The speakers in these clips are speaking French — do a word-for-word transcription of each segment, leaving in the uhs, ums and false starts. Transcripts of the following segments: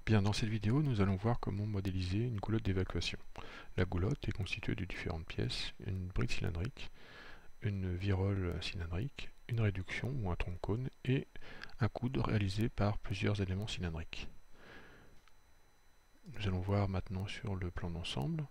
Bien, dans cette vidéo, nous allons voir comment modéliser une goulotte d'évacuation. La goulotte est constituée de différentes pièces, une bride cylindrique, une virole cylindrique, une réduction ou un tronc de cône et un coude réalisé par plusieurs éléments cylindriques. Nous allons voir maintenant sur le plan d'ensemble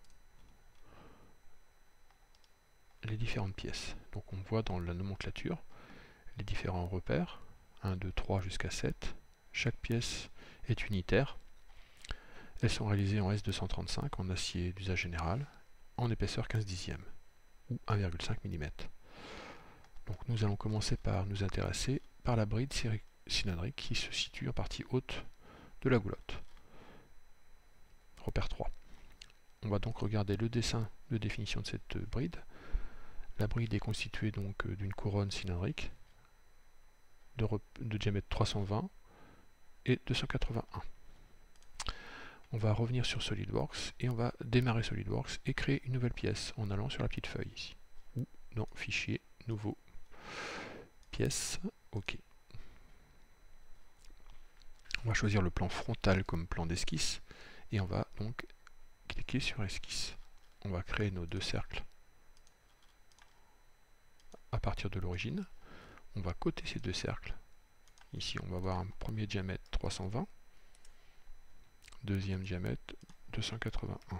les différentes pièces. Donc on voit dans la nomenclature les différents repères, un, deux, trois jusqu'à sept. Chaque pièce est unitaire. Elles sont réalisées en S deux cent trente-cinq en acier d'usage général, en épaisseur quinze dixièmes, ou un virgule cinq millimètres. Donc nous allons commencer par nous intéresser par la bride cylindrique qui se situe en partie haute de la goulotte. Repère trois. On va donc regarder le dessin de définition de cette bride. La bride est constituée donc d'une couronne cylindrique de, de diamètre trois cent vingt et deux cent quatre-vingt-un. On va revenir sur SolidWorks et on va démarrer SolidWorks et créer une nouvelle pièce en allant sur la petite feuille ici, ou dans Fichier, Nouveau, Pièce, OK. On va choisir le plan frontal comme plan d'esquisse et on va donc cliquer sur Esquisse. On va créer nos deux cercles à partir de l'origine. On va coter ces deux cercles. Ici, on va avoir un premier diamètre trois cent vingt. Deuxième diamètre deux cent quatre-vingt-un.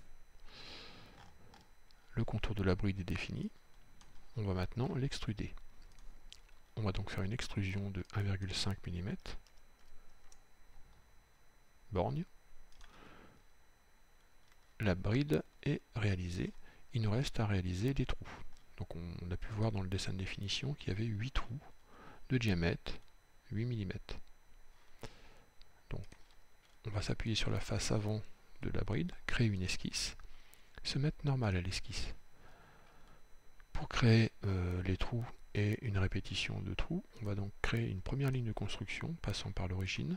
Le contour de la bride est défini. On va maintenant l'extruder. On va donc faire une extrusion de un virgule cinq millimètres. Borgne. La bride est réalisée. Il nous reste à réaliser les trous. Donc on a pu voir dans le dessin de définition qu'il y avait huit trous de diamètre huit millimètres. Donc on va s'appuyer sur la face avant de la bride, créer une esquisse, se mettre normal à l'esquisse. Pour créer euh, les trous et une répétition de trous, on va donc créer une première ligne de construction passant par l'origine.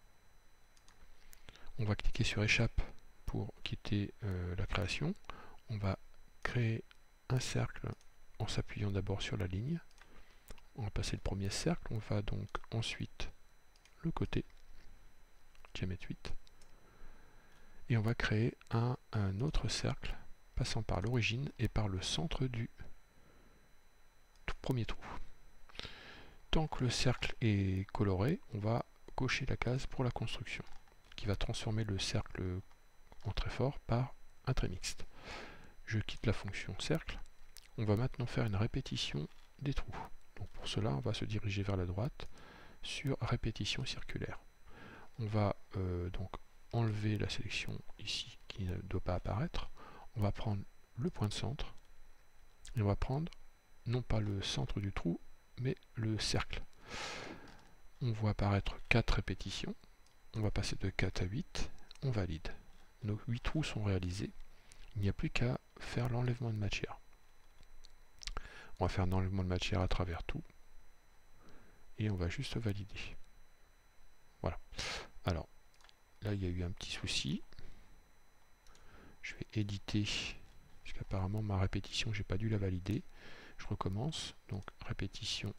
On va cliquer sur Échappe pour quitter euh, la création. On va créer un cercle en s'appuyant d'abord sur la ligne. On va passer le premier cercle, on va donc ensuite le côté, diamètre huit, et on va créer un, un autre cercle passant par l'origine et par le centre du tout premier trou. Tant que le cercle est coloré, on va cocher la case pour la construction, qui va transformer le cercle en trait fort par un trait mixte. Je quitte la fonction cercle. On va maintenant faire une répétition des trous. Donc pour cela, on va se diriger vers la droite sur répétition circulaire. On va euh, donc enlever la sélection ici qui ne doit pas apparaître. On va prendre le point de centre et on va prendre non pas le centre du trou mais le cercle. On voit apparaître quatre répétitions. On va passer de quatre à huit. On valide. Nos huit trous sont réalisés. Il n'y a plus qu'à faire l'enlèvement de matière. On va faire un enlèvement de matière à travers tout. Et on va juste valider. Voilà. Alors, là, il y a eu un petit souci. Je vais éditer, parce qu'apparemment, ma répétition, j'ai pas dû la valider. Je recommence. Donc, répétition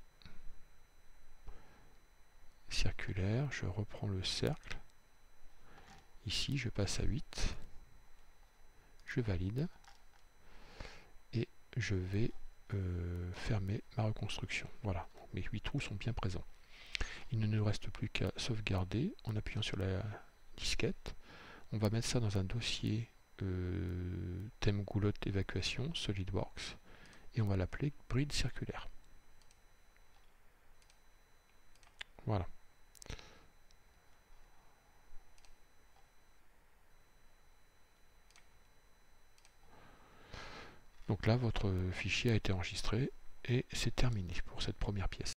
circulaire. Je reprends le cercle. Ici, je passe à huit. Je valide. Et je vais euh, fermer ma reconstruction. Voilà. Mes huit trous sont bien présents. Il ne nous reste plus qu'à sauvegarder en appuyant sur la disquette. On va mettre ça dans un dossier euh, thème goulotte évacuation SolidWorks et on va l'appeler bride circulaire. Voilà. Donc là, votre fichier a été enregistré et c'est terminé pour cette première pièce.